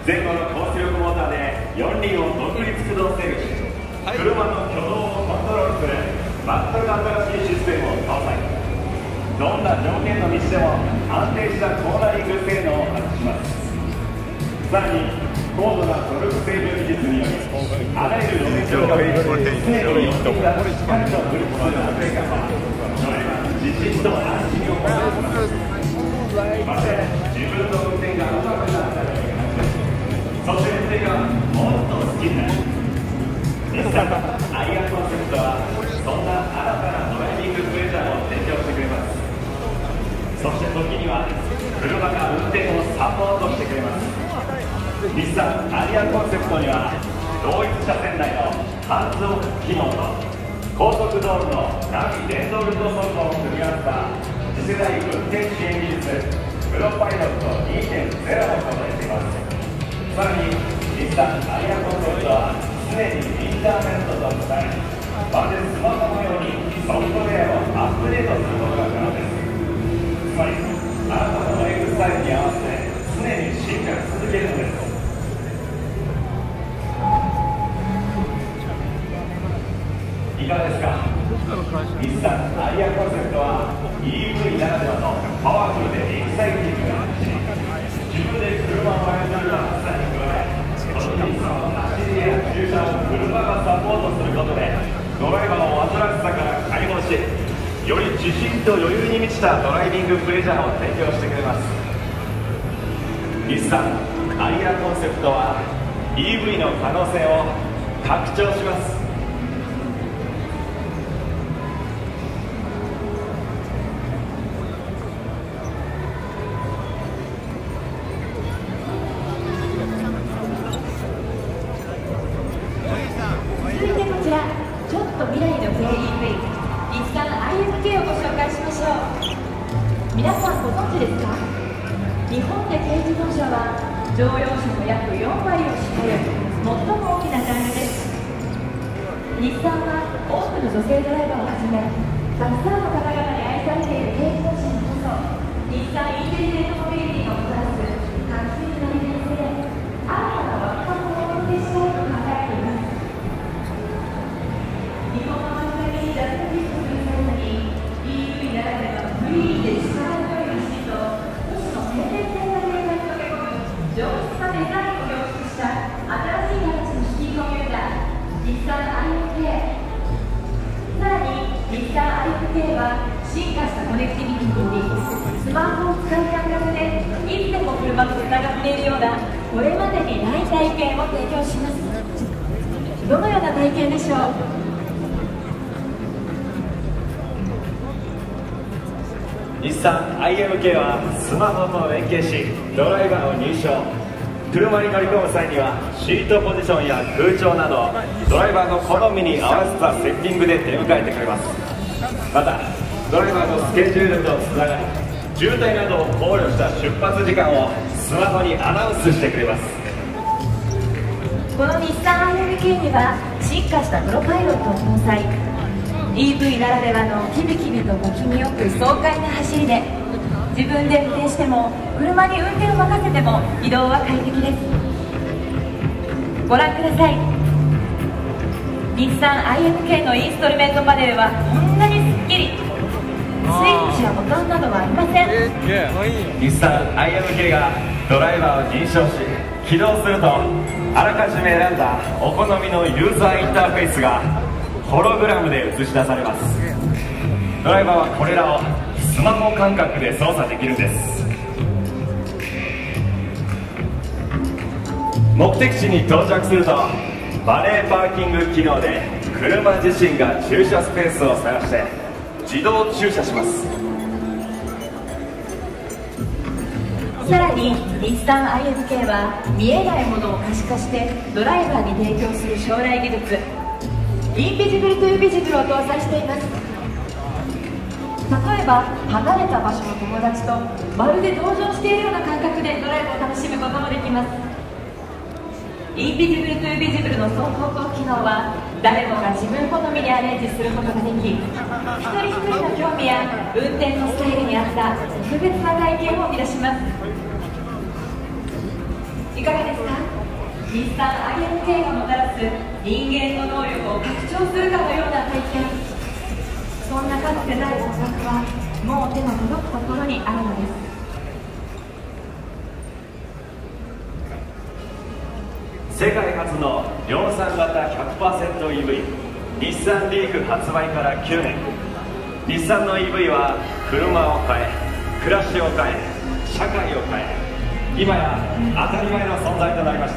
前後の高出力モーターで4輪を独立駆動制御し、車の挙動をコントロールする全く新しいシステムを搭載。どんな条件の道でも安定したコーナリング性能を発揮します。さらに高度なトルク制御技術により、あらゆる路面状況に常に4輪がしっかりと振り込む安定感は、それは自信と安心をもたらします。まして自分の運転がうまくなったら、そして運転がもっと好きになる。日産アイアンコンセプトはそんな新たなドライビングプレジャーを提供してくれます。そして時には車が運転をサポートしてくれます。日産アイアンコンセプトには同一車線内のハンズオフ機能と高速道路のナビ電動運動操作を組み合わせた次世代運転支援技術プロパイロット 2.0 を搭載しています。さらに日産アイアンコンセプトは常にインターネットと伝え、まるでスマホのようにソフトウェアをアップデートすることが可能です。つまりあなたのライフスタイルに合わせて常に進化し続けるのです。いかがですか。日産アイアンコンセプトは EV ならではのパワフルでエキサイティングな走り、自分で車を操るようなさに加え、この日産の走りや駐車を車がサポートすることでドライバーを煩わしさから解放し、より自信と余裕に満ちたドライビングプレジャーを提供してくれます。日産アイアンコンセプトは EV の可能性を拡張します。 続いてこちら、ちょっと未来の軽 EV、日産 IFK をご紹介しましょう。皆さんご存知ですか？日本で軽自動車は乗用車の約4割を占める最も大きなジャンルです。日産は多くの女性ドライバーをはじめ、たくさんの方々に愛されている軽自動車にこそ、日産インテリジェントモビリティがもたらす画期的な利便性で、新たな若者をお届けしたいと考えています。日本の街中に脱サリストする際に EV ならではのフリーで力強い走りと都市の洗練性なデータに溶け込む上質なデザインを凝縮した新しい形のシティコミューター、日産 IFK。 さらに日産 IFK は進化したコネクティビティにより、スマホを使う感覚でいつでも車とつながっているようなこれまでにない体験を提供します。どのような体験でしょう？ 日産 IMK はスマホと連携し、ドライバーを認証。車に乗り込む際にはシートポジションや空調などドライバーの好みに合わせたセッティングで出迎えてくれます。またドライバーのスケジュールとつながり、渋滞などを考慮した出発時間をスマホにアナウンスしてくれます。 この日産 IMK には進化したプロパイロットを搭載。 EV ならではのキビキビと小気味よく爽快な走りで、自分で運転しても車に運転を任せても移動は快適です。ご覧ください。日産 IMK のインストルメントパネルはこんなにすっきり。スイッチやボタンなどはありません。 日産 IMK がドライバーを認証し起動すると、あらかじめ選んだお好みのユーザーインターフェースがホログラムで映し出されます。ドライバーはこれらをスマホ感覚で操作できるんです。目的地に到着するとバレーパーキング機能で車自身が駐車スペースを探して自動駐車します。 さらに日産 IMK は見えないものを可視化してドライバーに提供する将来技術、インビジブルトゥービジブルを搭載しています。例えば離れた場所の友達とまるで同乗しているような感覚でドライブを楽しむこともできます。インビジブルトゥービジブルの双方向機能は誰もが自分好みにアレンジすることができ、一人一人の興味や運転のスタイルに合った特別な体験を生み出します。いかがですか？ 日産 IMK がもたらす人間の能力を拡張するかのような体験。そんなかつてない感覚はもう手の届くところにあるのです。 世界初の量産型 100%EV 日産リーフ発売から9年。日産の EV は車を変え、暮らしを変え、社会を変え、今や当たり前の存在となりました。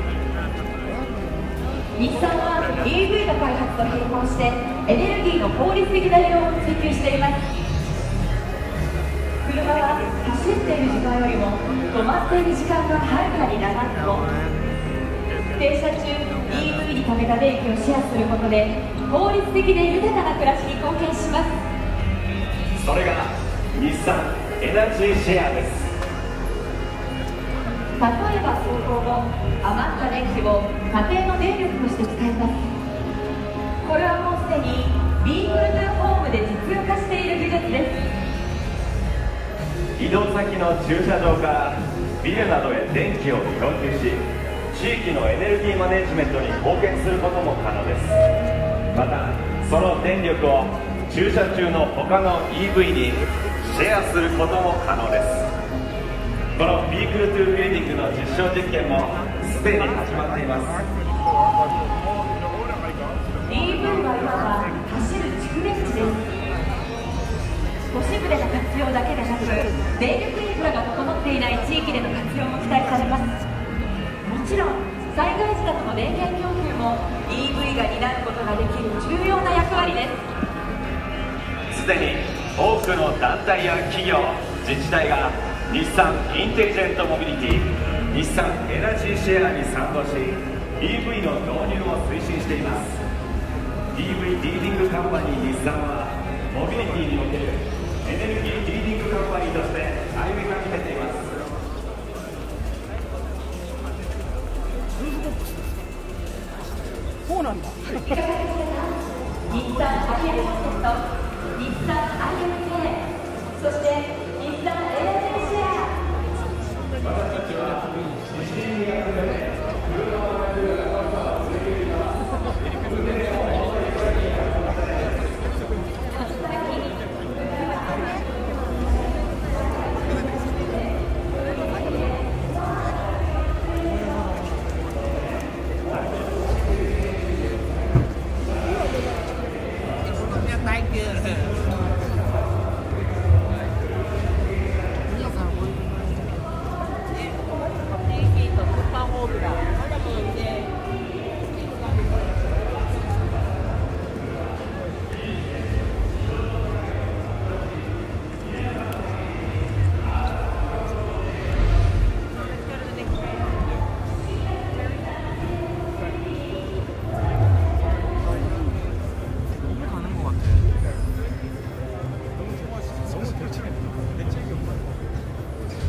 日産は EV の開発と並行してエネルギーの効率的な利用を追求しています。車は走っている時間よりも止まっている時間がはるかに長く、停車中 EV に貯めた電気をシェアすることで効率的で豊かな暮らしに貢献します。 それが日産エナジーシェアです。 例えば走行後、余った電気を家庭の電力として使います。これはもうすでに Bluetooth ホームで実用化している技術です。 移動先の駐車場からビルなどへ電気を供給し、地域のエネルギーマネジメントに貢献することも可能です。またその電力を駐車中の他の EV にシェアすることも可能です。この Bluetooth ビルディングの実証実験もすでに始まっています。 EV はいわば走る蓄電池です。都市部での活用だけでなく、電力インフラが整っていない地域での活用も期待されます。もちろん災害時などの電源供給も EV が担うことができる重要な役割です。 すでに多くの団体や企業、自治体が日産インテリジェントモビリティ、日産エナジーシェアに賛同し EV の導入を推進しています。 EV リーディングカンパニー日産はモビリティにおけるエネルギーリーディングカンパニーとして歩みかけています。 そうなんだ。 日産 IM ロケット、日産 IMK、そして日産エナジーシェア。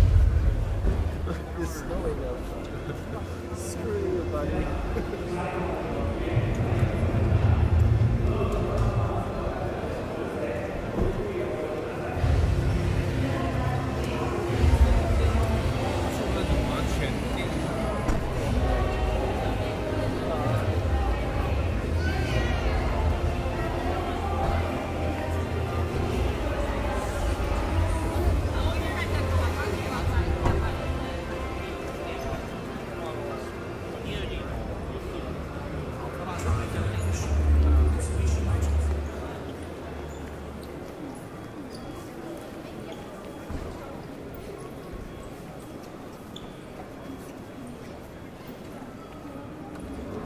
Screw you, buddy.